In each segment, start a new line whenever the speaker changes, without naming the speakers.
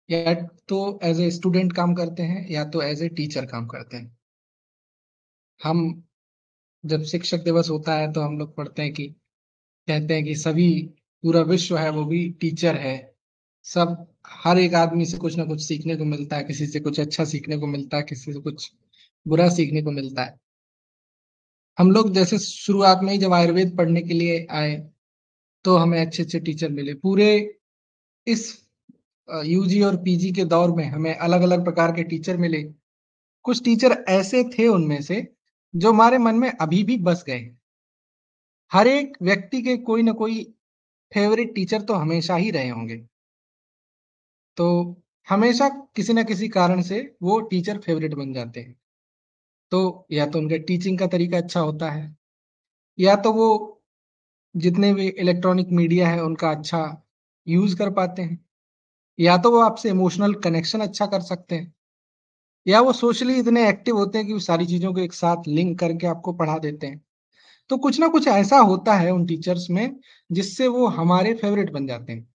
या तो as a student काम करते हैं या तो एज ए टीचर काम करते हैं। हम जब शिक्षक दिवस होता है तो हम लोग पढ़ते हैं कि कहते हैं कि सभी पूरा विश्व है वो भी टीचर है। सब हर एक आदमी से कुछ ना कुछ सीखने को मिलता है, किसी से कुछ अच्छा सीखने को मिलता है, किसी से कुछ बुरा सीखने को मिलता है। हम लोग जैसे शुरुआत में ही जब आयुर्वेद पढ़ने के लिए आए तो हमें अच्छे अच्छे टीचर मिले। पूरे इस यूजी और पीजी के दौर में हमें अलग अलग प्रकार के टीचर मिले। कुछ टीचर ऐसे थे उनमें से जो हमारे मन में अभी भी बस गए। हर एक व्यक्ति के कोई ना कोई फेवरेट टीचर तो हमेशा ही रहे होंगे। तो हमेशा किसी ना किसी कारण से वो टीचर फेवरेट बन जाते हैं। तो या तो उनका टीचिंग का तरीका अच्छा होता है, या तो वो जितने भी इलेक्ट्रॉनिक मीडिया है उनका अच्छा यूज कर पाते हैं, या तो वो आपसे इमोशनल कनेक्शन अच्छा कर सकते हैं, या वो सोशली इतने एक्टिव होते हैं कि वो सारी चीजों को एक साथ लिंक करके आपको पढ़ा देते हैं। तो कुछ ना कुछ ऐसा होता है उन टीचर्स में जिससे वो हमारे फेवरेट बन जाते हैं।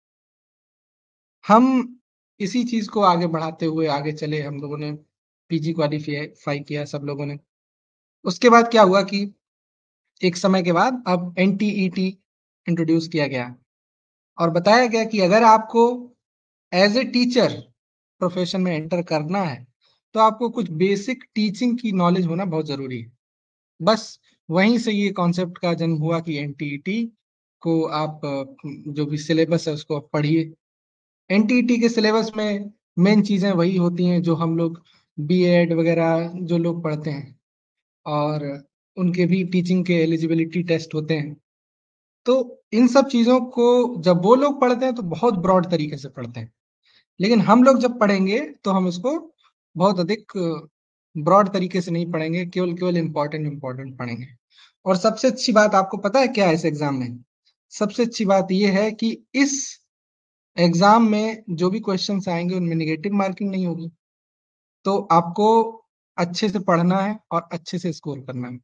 हम इसी चीज को आगे बढ़ाते हुए आगे चले। हम लोगों ने पीजी क्वालिफाई किया सब लोगों ने। उसके बाद क्या हुआ कि एक समय के बाद अब एनटीईटी इंट्रोड्यूस किया गया और बताया गया कि अगर आपको एज ए टीचर प्रोफेशन में एंटर करना है तो आपको कुछ बेसिक टीचिंग की नॉलेज होना बहुत जरूरी है। बस वहीं से ये कॉन्सेप्ट का जन्म हुआ कि एनटीईटी को आप जो भी सिलेबस है उसको आप पढ़िए। एनटीईटी के सिलेबस में मेन चीजें वही होती हैं जो हम लोग बीएड वगैरह जो लोग पढ़ते हैं, और उनके भी टीचिंग के एलिजिबिलिटी टेस्ट होते हैं। तो इन सब चीजों को जब वो लोग पढ़ते हैं तो बहुत ब्रॉड तरीके से पढ़ते हैं, लेकिन हम लोग जब पढ़ेंगे तो हम इसको बहुत अधिक ब्रॉड तरीके से नहीं पढ़ेंगे, केवल केवल इंपॉर्टेंट इंपॉर्टेंट पढ़ेंगे। और सबसे अच्छी बात आपको पता है क्या है इस एग्जाम में? सबसे अच्छी बात यह है कि इस एग्जाम में जो भी क्वेश्चंस आएंगे उनमें निगेटिव मार्किंग नहीं होगी। तो आपको अच्छे से पढ़ना है और अच्छे से स्कोर करना है।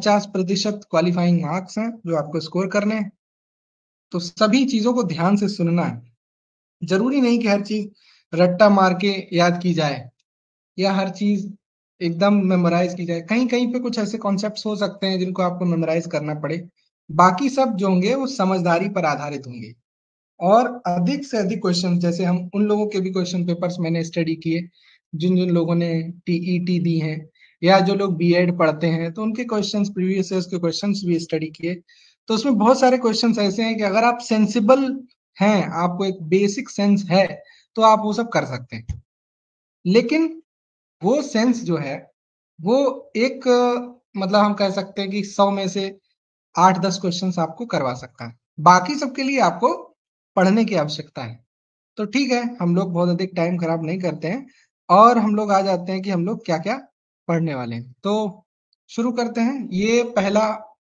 50% क्वालिफाइंग मार्क्स हैं जो आपको स्कोर करने हैं। तो सभी चीजों को ध्यान से सुनना है। जरूरी नहीं कि हर चीज रट्टा मार के याद की जाए या हर चीज एकदम मेमोराइज की जाए। कहीं कहीं पे कुछ ऐसे कॉन्सेप्ट्स हो सकते हैं जिनको आपको मेमोराइज करना पड़े। बाकी सब जो होंगे वो समझदारी पर आधारित होंगे। और अधिक से अधिक क्वेश्चन, जैसे हम उन लोगों के भी क्वेश्चन पेपर्स मैंने स्टडी किए जिन जिन लोगों ने टीईटी दी हैं, या जो लोग बीएड पढ़ते हैं तो उनके क्वेश्चंस, प्रीवियस ईयर्स के क्वेश्चंस भी स्टडी किए। तो उसमें बहुत सारे क्वेश्चंस ऐसे हैं कि अगर आप सेंसिबल हैं, आपको एक बेसिक सेंस है, तो आप वो सब कर सकते हैं। लेकिन वो सेंस जो है वो एक मतलब हम कह सकते हैं कि 100 में से 8-10 क्वेश्चंस आपको करवा सकता है। बाकी सबके लिए आपको पढ़ने की आवश्यकता है। तो ठीक है, हम लोग बहुत अधिक टाइम खराब नहीं करते हैं और हम लोग आ जाते हैं कि हम लोग क्या क्या पढ़ने वाले हैं। तो शुरू करते हैं। ये पहला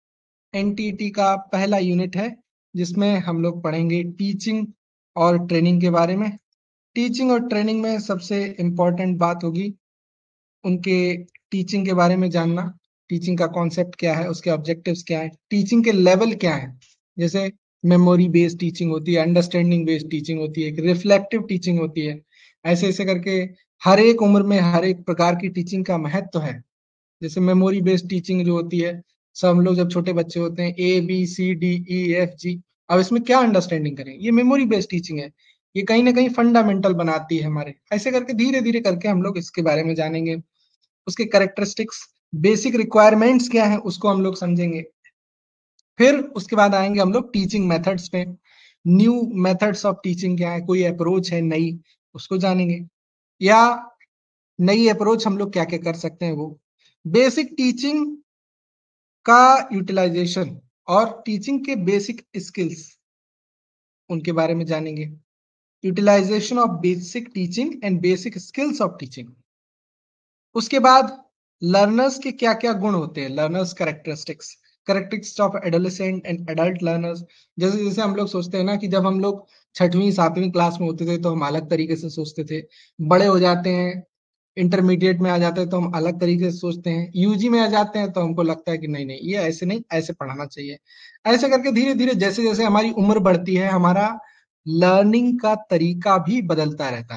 एनटीटी का पहला यूनिट है जिसमें हम लोग पढ़ेंगे टीचिंग और ट्रेनिंग के बारे में। टीचिंग और ट्रेनिंग में सबसे इम्पोर्टेंट बात होगी उनके टीचिंग के बारे में जानना। टीचिंग का कॉन्सेप्ट क्या है, उसके ऑब्जेक्टिव्स क्या है, टीचिंग के लेवल क्या है। जैसे मेमोरी बेस्ड टीचिंग होती है, अंडरस्टैंडिंग बेस्ड टीचिंग होती है, एक रिफ्लेक्टिव टीचिंग होती है। ऐसे ऐसे करके हर एक उम्र में हर एक प्रकार की टीचिंग का महत्व है। जैसे मेमोरी बेस्ड टीचिंग जो होती है, सब हम लोग जब छोटे बच्चे होते हैं ABCDEFG, अब इसमें क्या अंडरस्टैंडिंग करें, ये मेमोरी बेस्ड टीचिंग है। ये कहीं ना कहीं फंडामेंटल बनाती है हमारे। ऐसे करके धीरे धीरे करके हम लोग इसके बारे में जानेंगे। उसके कैरेक्टरिस्टिक्स, बेसिक रिक्वायरमेंट्स क्या है उसको हम लोग समझेंगे। फिर उसके बाद आएंगे हम लोग टीचिंग मेथड्स पे। न्यू मेथड्स ऑफ टीचिंग क्या है, कोई अप्रोच है नई, उसको जानेंगे। या नई अप्रोच हम लोग क्या क्या कर सकते हैं वो। बेसिक टीचिंग का यूटिलाइजेशन और टीचिंग के बेसिक स्किल्स, उनके बारे में जानेंगे। Utilisation of basic teaching and basic skills of teaching. उसके बाद लर्नर्स के क्या क्या गुण होते हैं, learners characteristics, characteristics of adolescent and adult learners. जैसे जैसे हम लोग सोचते हैं ना कि जब हम लोग 6वीं 7वीं क्लास में होते थे तो हम अलग तरीके से सोचते थे। बड़े हो जाते हैं, इंटरमीडिएट में आ जाते हैं तो हम अलग तरीके से सोचते हैं, यूजी में आ जाते हैं तो हमको लगता है कि नहीं नहीं ये ऐसे नहीं, ऐसे पढ़ाना चाहिए। ऐसे करके धीरे धीरे जैसे जैसे हमारी उम्र बढ़ती है हमारा लर्निंग का तरीका भी बदलता रहता है।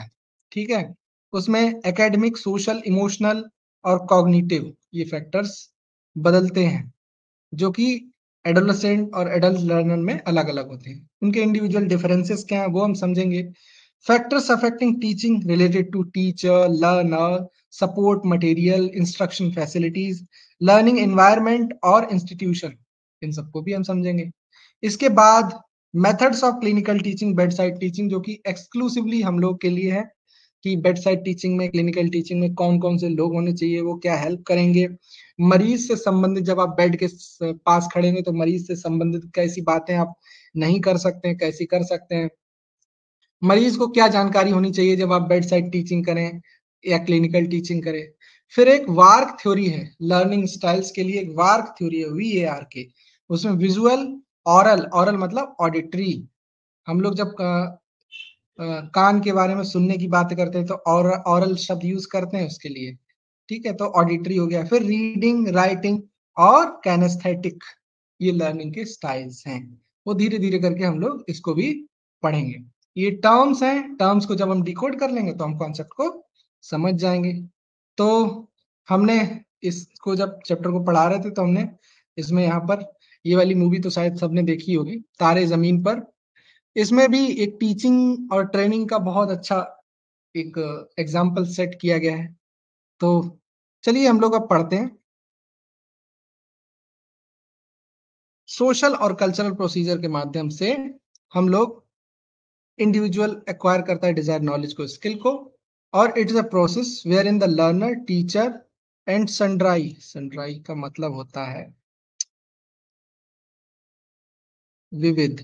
ठीक है। उसमें एकेडमिक, सोशल, इमोशनल और कॉग्निटिव ये फैक्टर्स बदलते हैं, जो कि एडोलेसेंट और एडल्ट लर्नर में अलग अलग होते हैं। उनके इंडिविजुअल डिफरेंसेस क्या है वो हम समझेंगे। Factors affecting teaching related to teacher, learner, support material, instruction facilities, learning environment और इंस्टीट्यूशन, इन सबको भी हम समझेंगे। इसके बाद methods of clinical teaching, bedside teaching, जो कि एक्सक्लूसिवली हम लोग के लिए है कि बेड साइड टीचिंग में, क्लिनिकल टीचिंग में कौन कौन से लोग होने चाहिए, वो क्या हेल्प करेंगे। मरीज से संबंधित, जब आप बेड के पास खड़े होंगे तो मरीज से संबंधित कैसी बातें आप नहीं कर सकते हैं, कैसी कर सकते हैं। मरीज को क्या जानकारी होनी चाहिए जब आप बेड साइड टीचिंग करें या क्लिनिकल टीचिंग करें। फिर एक वार्क थ्योरी है लर्निंग स्टाइल्स के लिए, एक वार्क थ्योरी है VAR के। उसमें विजुअल, ऑरल, ऑरल मतलब ऑडिटरी, हम लोग जब कान के बारे में सुनने की बात करते हैं तो ऑरल शब्द यूज करते हैं उसके लिए। ठीक है, तो ऑडिटरी हो गया। फिर रीडिंग, राइटिंग और कैनेस्थेटिक, ये लर्निंग के स्टाइल्स हैं। वो धीरे धीरे करके हम लोग इसको भी पढ़ेंगे। ये टर्म्स हैं, टर्म्स को जब हम डिकोड कर लेंगे तो हम कॉन्सेप्ट को समझ जाएंगे। तो हमने इसको जब चैप्टर को पढ़ा रहे थे तो हमने इसमें यहाँ पर ये वाली मूवी तो शायद सबने देखी होगी, तारे जमीन पर। इसमें भी एक टीचिंग और ट्रेनिंग का बहुत अच्छा एक एग्जाम्पल सेट किया गया है। तो चलिए हम लोग अब पढ़ते हैं। सोशल और कल्चरल प्रोसीजर के माध्यम से हम लोग, इंडिविजुअल एक्वायर करता है डिजायर नॉलेज को, स्किल को, और it is a process wherein the learner, teacher and sundry, sundry का मतलब होता है विविध,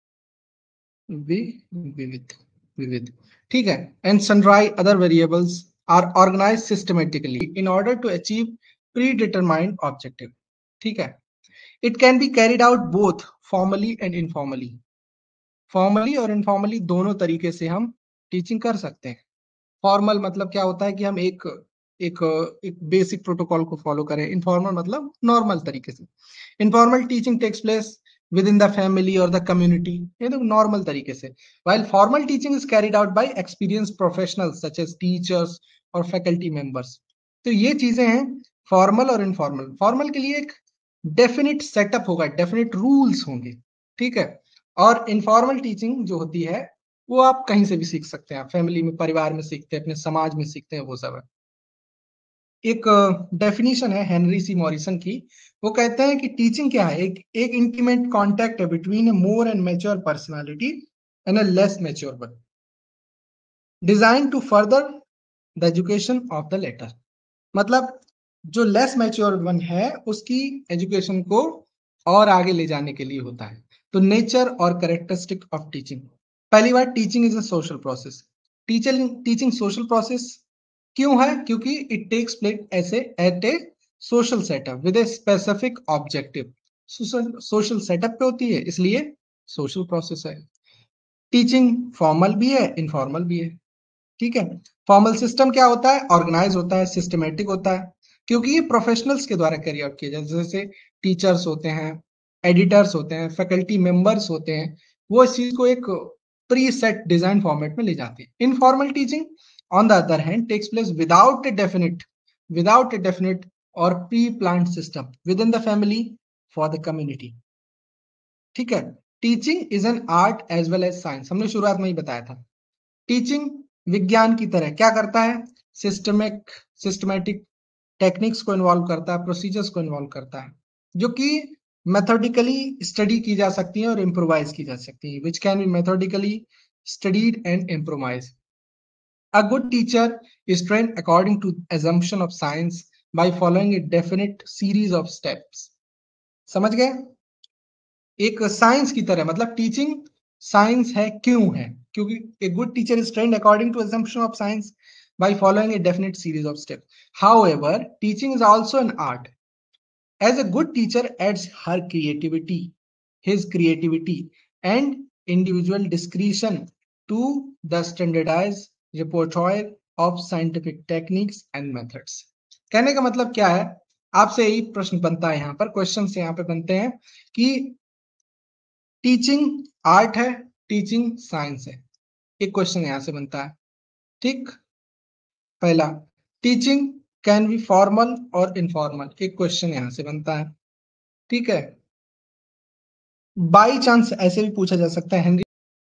विविध, विविध, ठीक है, and sundry other variables are organise systematically in order to achieve predetermined objective. ठीक है। It can be carried out both formally and informally, formally और इनफॉर्मली दोनों तरीके से हम टीचिंग कर सकते हैं। फॉर्मल मतलब क्या होता है कि हम एक एक बेसिक प्रोटोकॉल को फॉलो करें। इनफॉर्मल मतलब नॉर्मल तरीके से। Informal teaching takes place within the family और द कम्युनिटी, ये तो नॉर्मल तरीके से। while formal teaching is carried out by experienced professionals such as teachers और faculty members। तो ये चीजें हैं फॉर्मल और इनफॉर्मल। फॉर्मल के लिए एक डेफिनिट सेटअप होगा, डेफिनिट रूल्स होंगे। ठीक है। और इनफॉर्मल टीचिंग जो होती है वो आप कहीं से भी सीख सकते हैं, आप फैमिली में, परिवार में सीखते हैं, अपने समाज में सीखते हैं, वो सब है। एक डेफिनेशन है हेनरी सी मॉरिसन की। वो कहते हैं कि टीचिंग क्या है, एक इंटीमेट कांटेक्ट है between a more and mature personality and a less mature one, design to further the education of the latter. मतलब जो लेस मैच्योर वन है उसकी एजुकेशन को और आगे ले जाने के लिए होता है। तो नेचर और कैरेक्टरिस्टिक ऑफ टीचिंग, पहली बात, teaching is a social process. Teaching social process क्यों है? क्योंकि इट टेक्स प्लेस ऐसे at a social setup with a specific objective. Social setup पे होती है इसलिए सोशल प्रोसेस है। टीचिंग फॉर्मल भी है, इनफॉर्मल भी है। ठीक है। फॉर्मल सिस्टम क्या होता है? ऑर्गेनाइज होता है, सिस्टमेटिक होता है, क्योंकि ये प्रोफेशनल्स के द्वारा कैरी आउट किया जाए। जैसे टीचर्स होते हैं, एडिटर्स होते हैं, फैकल्टी मेंबर्स होते हैं, वो इस चीज को एक प्री सेट डिजाइन फॉर्मेट में ले जाते हैं। Informal teaching on the other hand takes place without a definite और preplanned system within the family for the community. ठीक है। Teaching is an art as well as science, हमने शुरुआत में ही बताया था। टीचिंग विज्ञान की तरह क्या करता है? सिस्टमेटिक टेक्निक्स को इन्वॉल्व करता है, प्रोसीजर्स को इन्वॉल्व करता है, जो कि मेथोडिकली स्टडी की जा सकती है और इम्प्रोवाइज की जा सकती है, which can be methodically studied and improvise. A good teacher is trained according to assumption of science by following a definite series of steps। समझ गए? एक साइंस की तरह, मतलब टीचिंग साइंस है, क्यों है? क्योंकि a good teacher is trained according to assumption of science by following a definite series of steps। However, teaching is also an art, as a good teacher adds his creativity and individual discretion to the standardized repertoire of scientific techniques and methods। कहने का मतलब क्या है? आपसे यही प्रश्न बनता है, यहाँ पर क्वेश्चन से यहाँ पे बनते हैं कि टीचिंग आर्ट है, टीचिंग साइंस है। एक क्वेश्चन यहां से बनता है। ठीक। पहला, टीचिंग कैन बी फॉर्मल और इनफॉर्मल, एक क्वेश्चन यहां से बनता है। ठीक है, बाई चांस ऐसे भी पूछा जा सकता है। Henry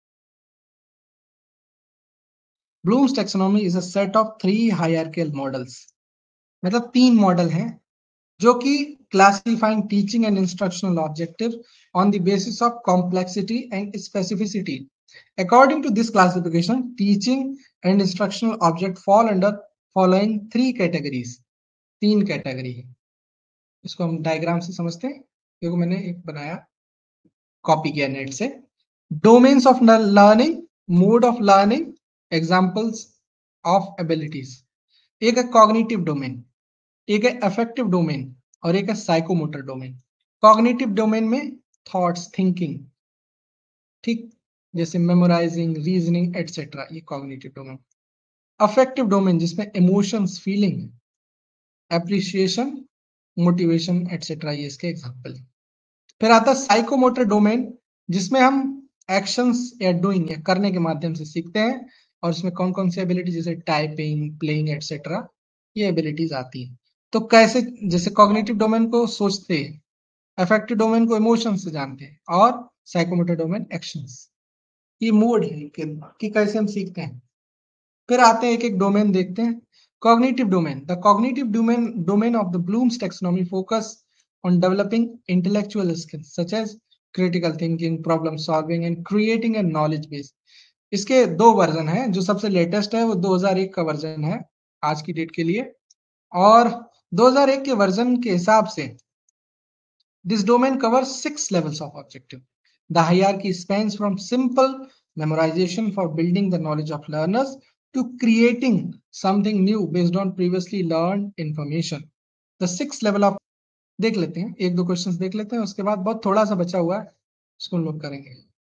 Bloom's taxonomy is a set of 3 hierarchical models, मतलब 3 मॉडल हैं जो कि classifying teaching and instructional objective on the basis of complexity and specificity. According to this classification, teaching and instructional object fall under following 3 categories. 3 category है। इसको हम diagram से समझते हैं, क्योंकि मैंने एक बनाया, कॉपी किया नेट से। Domains of learning, mode of learning, examples of abilities. एक है कॉग्निटिव डोमेन, एक है अफेक्टिव डोमेन और एक है साइकोमोटर डोमेन। कॉग्निटिव डोमेन में थॉट्स, थिंकिंग, ठीक, जैसे मेमोराइजिंग, रीजनिंग एटसेट्रा, ये कॉग्निटिव डोमेन। अफेक्टिव डोमेन जिसमें emotions, feeling, appreciation, motivation etcetera, ये इसके एग्जांपल है। फिर आता है साइकोमोटर डोमेन, जिसमें हम एक्शंस या डूइंग या करने के माध्यम से सीखते हैं, और इसमें कौन कौन सी एबिलिटी जैसे टाइपिंग, प्लेइंग एटसेट्रा, ये एबिलिटीज आती है। तो कैसे, जैसे कॉग्निटिव डोमेन को सोचते हैं, अफेक्टिव डोमेन को इमोशन से जानते हैं, और साइकोमोटर डोमेन एक्शंस। ये मोड है कि कैसे हम सीखते हैं। फिर आते हैं एक एक डोमेन देखते हैं। Cognitive domain, the cognitive domain of the Bloom's taxonomy focus on developing intellectual skills such as critical thinking, problem solving and creating a knowledge base. इसके 2 वर्जन है, जो सबसे लेटेस्ट है वो 2001 का वर्जन है आज की डेट के लिए। और 2001 के वर्जन के हिसाब से this domain covers 6 levels of objective. The hierarchy spans from simple memorization for building the knowledge of learners to creating something new based on previously learned information. The 6 level of, देख लेते हैं, एक दो questions देख लेते हैं, उसके बाद बहुत थोड़ा सा बचा हुआ है, उसको नोट करेंगे।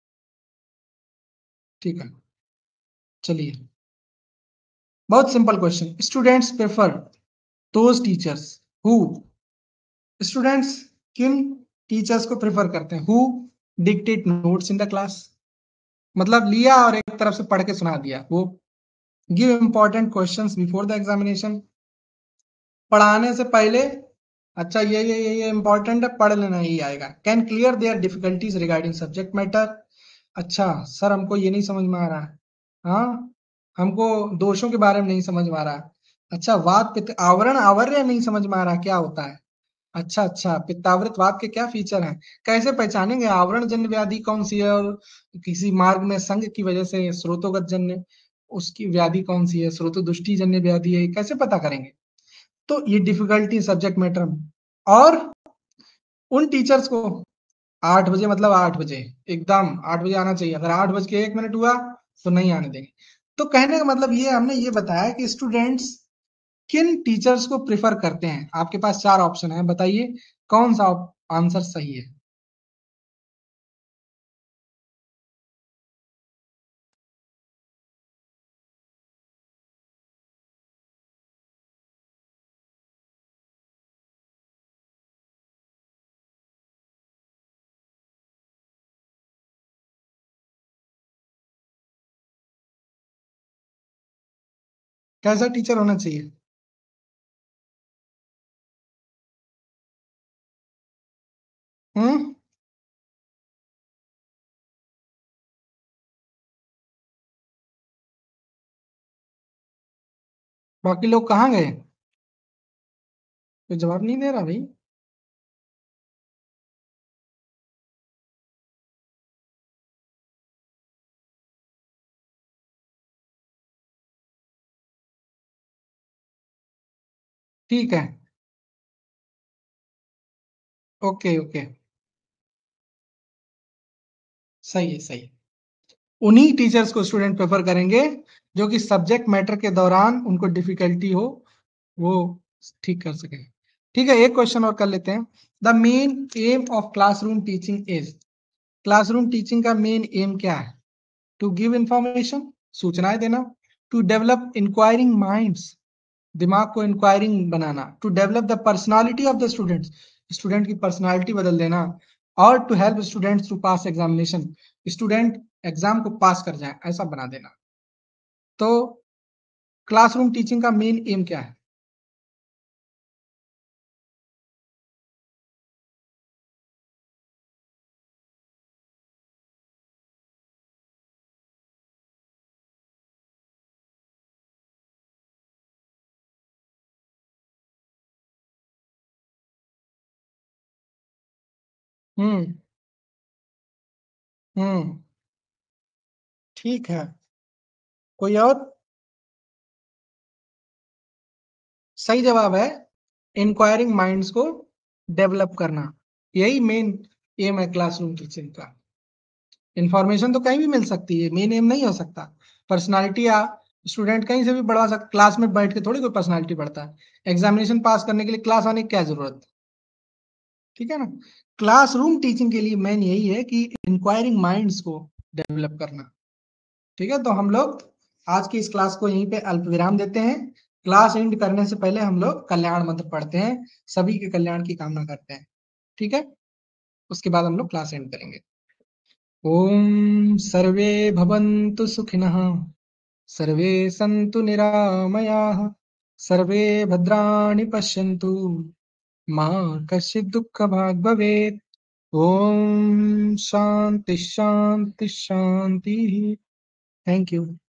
ठीक है, चलिए, बहुत simple question. Students prefer those teachers who, students किन टीचर्स को प्रेफर करते हैं? Who dictate notes in the class, मतलब लिया और एक तरफ से पढ़ के सुना दिया। वो give important questions before the examination, पढ़ाने से पहले, अच्छा ये इंपॉर्टेंट है, पढ़ लेना, ही आएगा। Can clear their difficulties regarding subject matter, अच्छा सर हमको ये नहीं समझ में आ रहा है, हाँ हमको दोषों के बारे में नहीं समझ में आ रहा, अच्छा वात पित्त आवरण आवर्य नहीं समझ में आ रहा क्या होता है, अच्छा पित्तावृत वात के क्या फीचर हैं, कैसे पहचानेंगे आवरण जन्य व्याधि कौन सी है, और किसी मार्ग में संग की वजह से स्रोतोगत जन्य उसकी व्याधि कौन सी है, स्रोतोदुष्टि जन्य व्याधि है, कैसे पता करेंगे? तो ये डिफिकल्टी सब्जेक्ट मैटर। और उन टीचर्स को 8 बजे, मतलब 8 बजे एकदम 8 बजे आना चाहिए, अगर 8 बज के 1 मिनट हुआ तो नहीं आने देंगे। तो कहने का मतलब ये, हमने ये बताया कि स्टूडेंट्स किन टीचर्स को प्रिफर करते हैं। आपके पास 4 ऑप्शन है, बताइए कौन सा आंसर सही है। कैसा टीचर होना चाहिए? हम्म, बाकी लोग कहाँ गए? कोई जवाब नहीं दे रहा भाई। ठीक है, ओके ओके, सही है सही है। उन्हीं टीचर्स को स्टूडेंट प्रेफर करेंगे जो कि सब्जेक्ट मैटर के दौरान उनको डिफिकल्टी हो, वो ठीक कर सके। ठीक है, एक क्वेश्चन और कर लेते हैं। The main aim of classroom teaching is, classroom teaching का मेन एम क्या है? टू गिव इंफॉर्मेशन, सूचनाएं देना, टू डेवलप इंक्वायरिंग माइंड्स, दिमाग को इंक्वायरिंग बनाना, to develop the personality of the students, student की पर्सनालिटी बदल देना, और to help students to pass examination, student exam को पास कर जाए ऐसा बना देना। तो क्लासरूम टीचिंग का मेन एम क्या है? हम्म। हम्म। ठीक है। कोई और? सही जवाब है इंक्वायरिंग माइंड्स को डेवलप करना। यही मेन एम है क्लासरूम टीचिंग का। इंफॉर्मेशन तो कहीं भी मिल सकती है, मेन एम नहीं हो सकता। पर्सनालिटी या स्टूडेंट कहीं से भी बढ़वा सकता, क्लास में बैठ के थोड़ी कोई पर्सनालिटी बढ़ता है। एग्जामिनेशन पास करने के लिए क्लास आने की क्या जरूरत? ठीक है ना। क्लासरूम टीचिंग के लिए मेन यही है कि इंक्वायरिंग माइंड्स को डेवलप करना। ठीक है, तो हम लोग आज की इस क्लास को यहीं पे अल्प विराम देते हैं। क्लास एंड करने से पहले हम लोग कल्याण मंत्र पढ़ते हैं, सभी के कल्याण की कामना करते हैं। ठीक है, उसके बाद हम लोग क्लास एंड करेंगे। ओम सर्वे भवन्तु सुखिनः, सर्वे सन्तु निरामयाः, सर्वे भद्राणि पश्यन्तु, मा कश्चित् दुःखभाग् भवेत्। ओम शांति शांति शांति। Thank you.